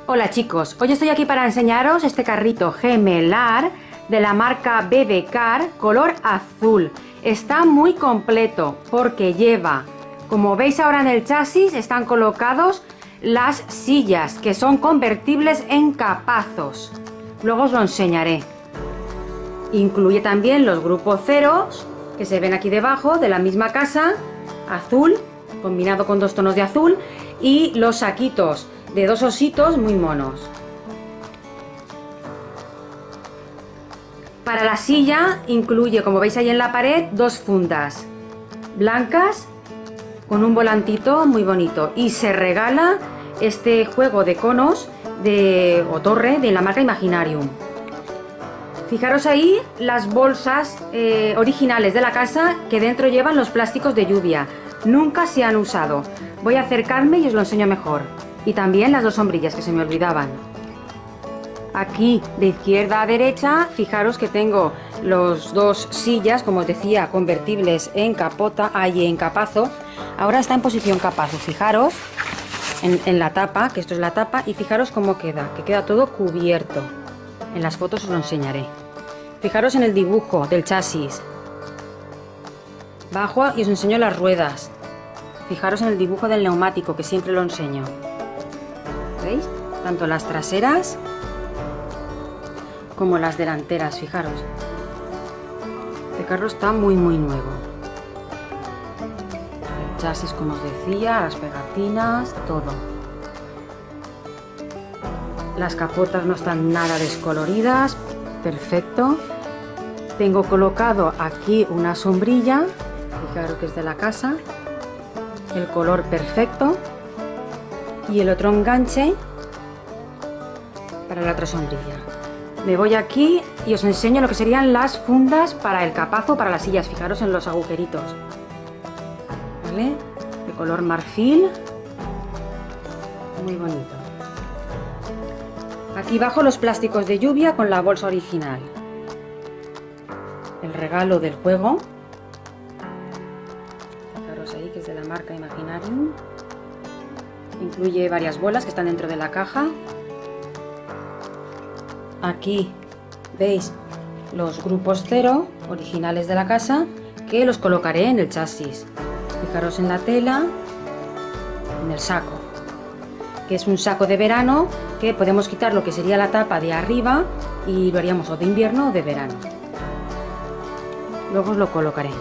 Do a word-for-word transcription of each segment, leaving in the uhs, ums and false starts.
Hola chicos, hoy estoy aquí para enseñaros este carrito gemelar de la marca Bebecar color azul. Está muy completo porque lleva, como veis ahora en el chasis, están colocados las sillas que son convertibles en capazos. Luego os lo enseñaré. Incluye también los grupos ceros que se ven aquí debajo de la misma casa, azul, combinado con dos tonos de azul, y los saquitos de dos ositos muy monos. Para la silla incluye, como veis ahí en la pared, dos fundas blancas con un volantito muy bonito, y se regala este juego de conos de, o torre de la marca Imaginarium. Fijaros ahí las bolsas eh, originales de la casa, que dentro llevan los plásticos de lluvia. Nunca se han usado. Voy a acercarme y os lo enseño mejor. Y también las dos sombrillas que se me olvidaban. Aquí de izquierda a derecha, fijaros que tengo los dos sillas, como os decía, convertibles en capota, ahí en capazo. Ahora está en posición capazo, fijaros en, en la tapa, que esto es la tapa, y fijaros cómo queda, que queda todo cubierto. En las fotos os lo enseñaré. Fijaros en el dibujo del chasis. Bajo y os enseño las ruedas. Fijaros en el dibujo del neumático, que siempre lo enseño. ¿Veis? Tanto las traseras como las delanteras, fijaros. Este carro está muy muy nuevo. El chasis, como os decía, las pegatinas, todo. Las capotas no están nada descoloridas, perfecto. Tengo colocado aquí una sombrilla, fijaros que es de la casa, el color perfecto, y el otro enganche para la otra sombrilla. Me voy aquí y os enseño lo que serían las fundas para el capazo, para las sillas. Fijaros en los agujeritos, ¿vale? De color marfil, muy bonito. Aquí bajo los plásticos de lluvia con la bolsa original. El regalo del juego. Fijaros ahí que es de la marca Imaginarium. Incluye varias bolas que están dentro de la caja. Aquí veis los grupos cero originales de la casa, que los colocaré en el chasis. Fijaros en la tela, en el saco, que es un saco de verano, que podemos quitar lo que sería la tapa de arriba y lo haríamos o de invierno o de verano. Luego os lo colocaré.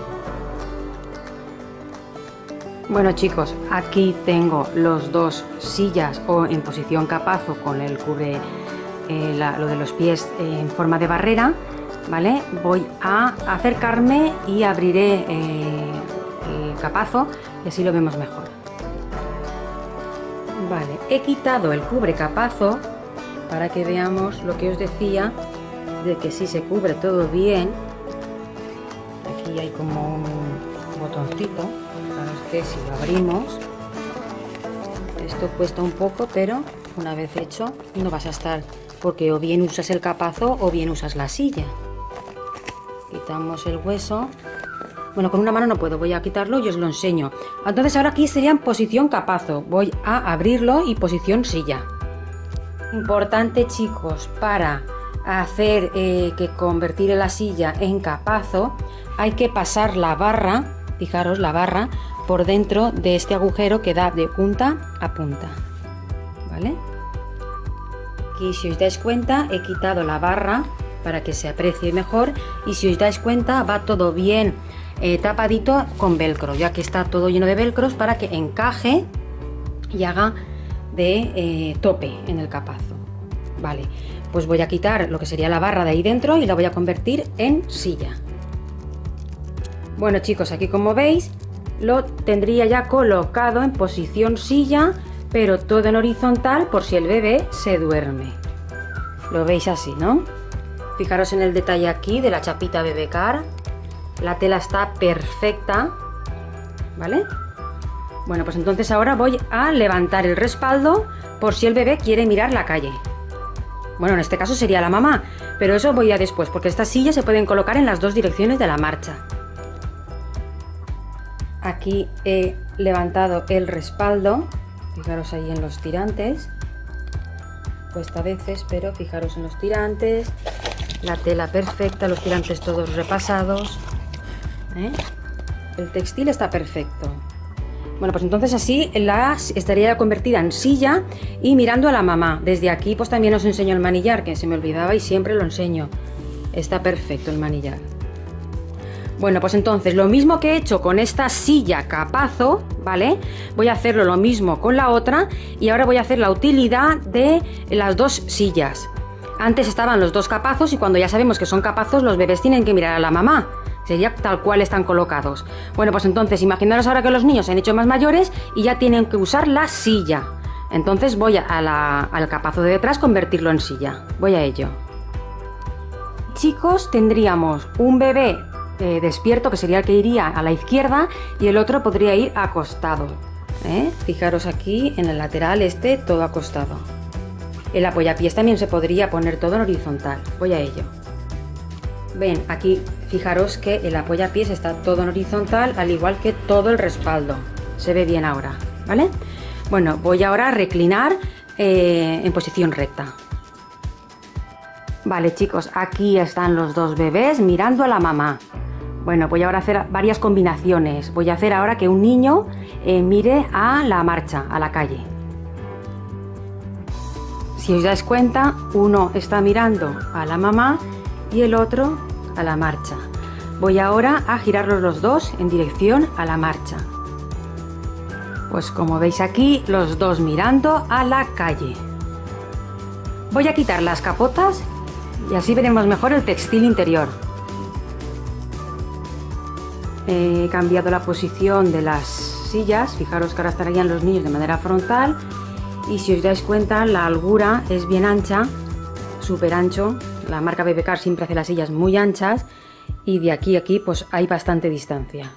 Bueno chicos, aquí tengo los dos sillas o en posición capazo con el cubre, eh, la, lo de los pies eh, en forma de barrera, ¿vale? Voy a acercarme y abriré eh, el capazo y así lo vemos mejor. Vale, he quitado el cubre capazo para que veamos lo que os decía de que si se cubre todo bien. Aquí hay como un botoncito, fijaros que si lo abrimos, esto cuesta un poco, pero una vez hecho no vas a estar, porque o bien usas el capazo o bien usas la silla. Quitamos el hueso. Bueno, con una mano no puedo, voy a quitarlo y os lo enseño. Entonces ahora aquí sería en posición capazo, voy a abrirlo y posición silla. Importante chicos, para hacer eh, que convertir la silla en capazo, hay que pasar la barra, fijaros la barra, por dentro de este agujero que da de punta a punta, ¿vale? Aquí si os dais cuenta he quitado la barra para que se aprecie mejor, y si os dais cuenta va todo bien eh, tapadito con velcro, ya que está todo lleno de velcros para que encaje y haga de eh, tope en el capazo. Vale, pues voy a quitar lo que sería la barra de ahí dentro y la voy a convertir en silla. Bueno chicos, aquí como veis lo tendría ya colocado en posición silla, pero todo en horizontal por si el bebé se duerme. Lo veis así, ¿no? Fijaros en el detalle aquí de la chapita Bebecar. La tela está perfecta, ¿vale? Bueno, pues entonces ahora voy a levantar el respaldo por si el bebé quiere mirar la calle. Bueno, en este caso sería la mamá, pero eso voy a después, porque estas sillas se pueden colocar en las dos direcciones de la marcha. Aquí he levantado el respaldo, fijaros ahí en los tirantes. cuesta a veces, pero fijaros en los tirantes, la tela perfecta, los tirantes todos repasados, ¿eh? El textil está perfecto. Bueno, pues entonces así la estaría convertida en silla y mirando a la mamá. Desde aquí pues también os enseño el manillar, que se me olvidaba y siempre lo enseño. Está perfecto el manillar. Bueno, pues entonces lo mismo que he hecho con esta silla capazo, ¿vale? Voy a hacerlo lo mismo con la otra y ahora voy a hacer la utilidad de las dos sillas. Antes estaban los dos capazos y cuando ya sabemos que son capazos, los bebés tienen que mirar a la mamá. Sería tal cual están colocados. Bueno, pues entonces imaginaros ahora que los niños se han hecho más mayores y ya tienen que usar la silla. Entonces voy a la, al capazo de detrás convertirlo en silla. Voy a ello. Chicos, tendríamos un bebé eh, despierto, que sería el que iría a la izquierda, y el otro podría ir acostado. ¿eh? Fijaros aquí en el lateral este, todo acostado. El apoyapiés también se podría poner todo en horizontal. Voy a ello. Ven, aquí fijaros que el apoyapiés está todo en horizontal, al igual que todo el respaldo. Se ve bien ahora, ¿vale? Bueno, voy ahora a reclinar eh, en posición recta. Vale, chicos, aquí están los dos bebés mirando a la mamá. Bueno, voy ahora a hacer varias combinaciones. Voy a hacer ahora que un niño eh, mire a la marcha, a la calle. Si os dais cuenta, uno está mirando a la mamá y el otro a la marcha. Voy ahora a girarlos los dos en dirección a la marcha. Pues como veis aquí, los dos mirando a la calle. Voy a quitar las capotas y así veremos mejor el textil interior. He cambiado la posición de las sillas. Fijaros que ahora estarían los niños de manera frontal. Y si os dais cuenta, la albura es bien ancha, súper ancho. La marca Bebecar siempre hace las sillas muy anchas y de aquí a aquí pues hay bastante distancia.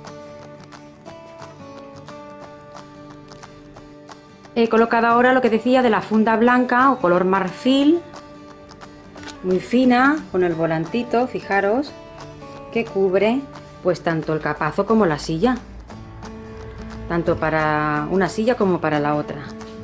He colocado ahora lo que decía de la funda blanca o color marfil, muy fina, con el volantito, fijaros, que cubre pues tanto el capazo como la silla, tanto para una silla como para la otra.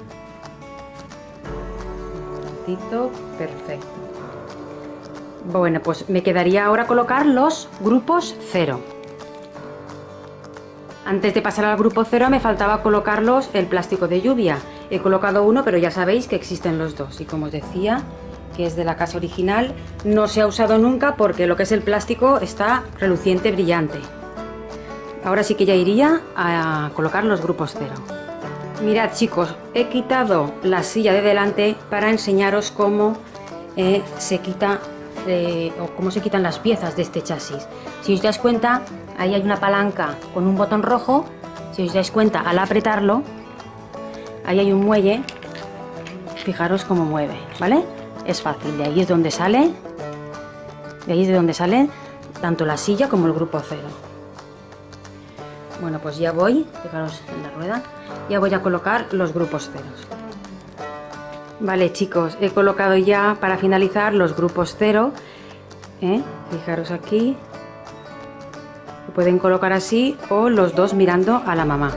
Volantito perfecto. Bueno, pues me quedaría ahora colocar los grupos cero. Antes de pasar al grupo cero me faltaba colocarlos el plástico de lluvia. He colocado uno, pero ya sabéis que existen los dos. Y como os decía, que es de la casa original, no se ha usado nunca porque lo que es el plástico está reluciente, brillante. Ahora sí que ya iría a colocar los grupos cero. Mirad, chicos, he quitado la silla de delante para enseñaros cómo eh, se quita eh, o cómo se quitan las piezas de este chasis. Si os dais cuenta, ahí hay una palanca con un botón rojo. Si os dais cuenta, al apretarlo, ahí hay un muelle. Fijaros cómo mueve, ¿vale? Es fácil, de ahí es donde sale, de ahí es de donde sale tanto la silla como el grupo cero. Bueno, pues ya voy, fijaros en la rueda, ya voy a colocar los grupos ceros. Vale, chicos, he colocado ya para finalizar los grupos cero, ¿eh? Fijaros aquí, lo pueden colocar así o los dos mirando a la mamá.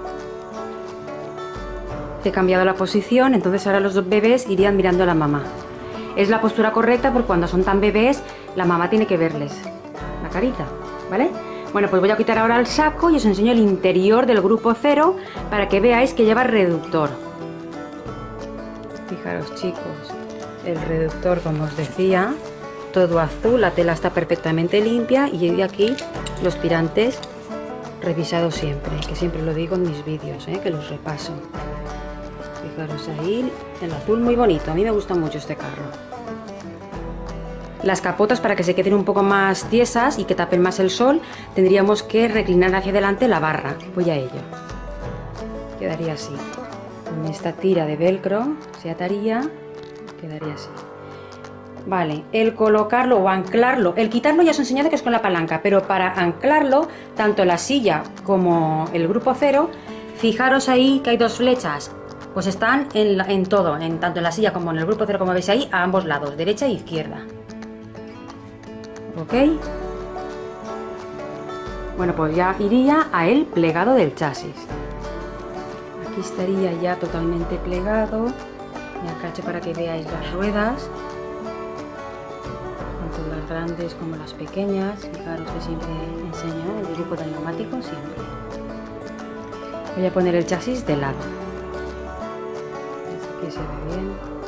He cambiado la posición, entonces ahora los dos bebés irían mirando a la mamá. Es la postura correcta porque cuando son tan bebés, la mamá tiene que verles la carita, ¿vale? Bueno, pues voy a quitar ahora el saco y os enseño el interior del grupo cero para que veáis que lleva reductor. Fijaros, chicos, el reductor, como os decía, todo azul, la tela está perfectamente limpia y de aquí los tirantes revisados siempre, que siempre lo digo en mis vídeos, ¿eh? Que los repaso. Fijaros ahí, el azul muy bonito, a mí me gusta mucho este carro. Las capotas, para que se queden un poco más tiesas y que tapen más el sol, tendríamos que reclinar hacia adelante la barra. Voy a ello. Quedaría así. Con esta tira de velcro se ataría, quedaría así. Vale, el colocarlo o anclarlo, el quitarlo ya os he enseñado que es con la palanca, pero para anclarlo, tanto la silla como el grupo cero, fijaros ahí que hay dos flechas. Pues están en, la, en todo, en, tanto en la silla como en el grupo cero, como veis ahí, a ambos lados, derecha e izquierda. ¿Ok? Bueno, pues ya iría a el plegado del chasis. Aquí estaría ya totalmente plegado. Me acacho para que veáis las ruedas, tanto las grandes como las pequeñas. Fijaros que siempre enseño el dibujo del neumático, siempre. Voy a poner el chasis de lado. Aquí se ve bien.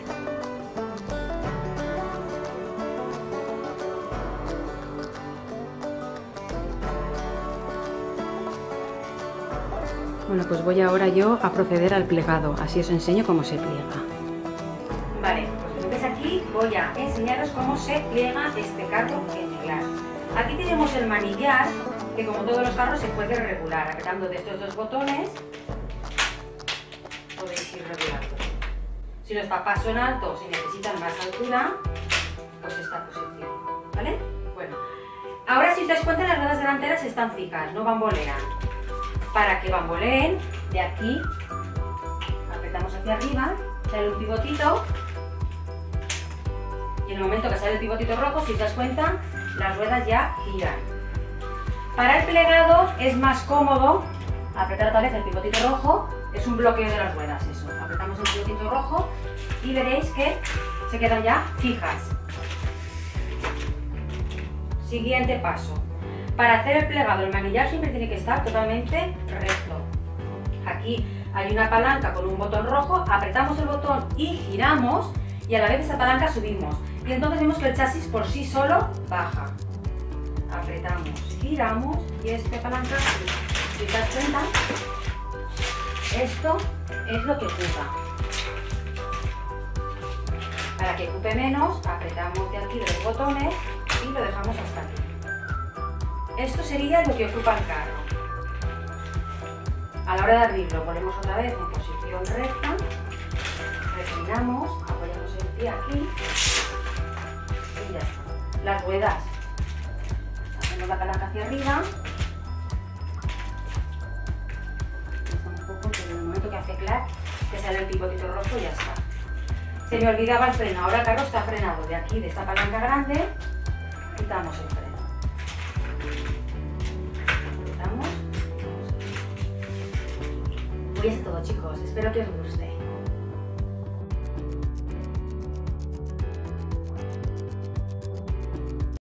Bueno, pues voy ahora yo a proceder al plegado, así os enseño cómo se pliega. Vale, pues entonces aquí voy a enseñaros cómo se pliega este carro Ejemplar. Aquí tenemos el manillar, que como todos los carros se puede regular, apretando de estos dos botones, podéis ir regulando. Si los papás son altos y necesitan más altura, pues esta posición, ¿vale? Bueno, ahora si os dais cuenta las ruedas delanteras están fijas, no bambolean. Para que bamboleen, de aquí apretamos hacia arriba, sale un pivotito y en el momento que sale el pivotito rojo, si os das cuenta, las ruedas ya giran. Para el plegado es más cómodo apretar otra vez el pivotito rojo, es un bloqueo de las ruedas eso, apretamos el pivotito rojo y veréis que se quedan ya fijas. Siguiente paso. Para hacer el plegado, el manillar siempre tiene que estar totalmente recto. Aquí hay una palanca con un botón rojo, apretamos el botón y giramos y a la vez esa palanca subimos. Y entonces vemos que el chasis por sí solo baja. Apretamos, giramos y esta palanca sube. Si te das cuenta, esto es lo que ocupa. Para que ocupe menos, apretamos de aquí de los botones y lo dejamos hasta aquí. Esto sería lo que ocupa el carro. A la hora de abrirlo ponemos otra vez en posición recta, reclinamos, apoyamos el pie aquí y ya está. Las ruedas, hacemos la palanca hacia arriba, un poco, pero en el momento que hace clac, que sale el pivotito rojo y ya está. Se me olvidaba el freno, ahora el carro está frenado de aquí, de esta palanca grande, quitamos el freno. Y es todo, chicos, espero que os guste.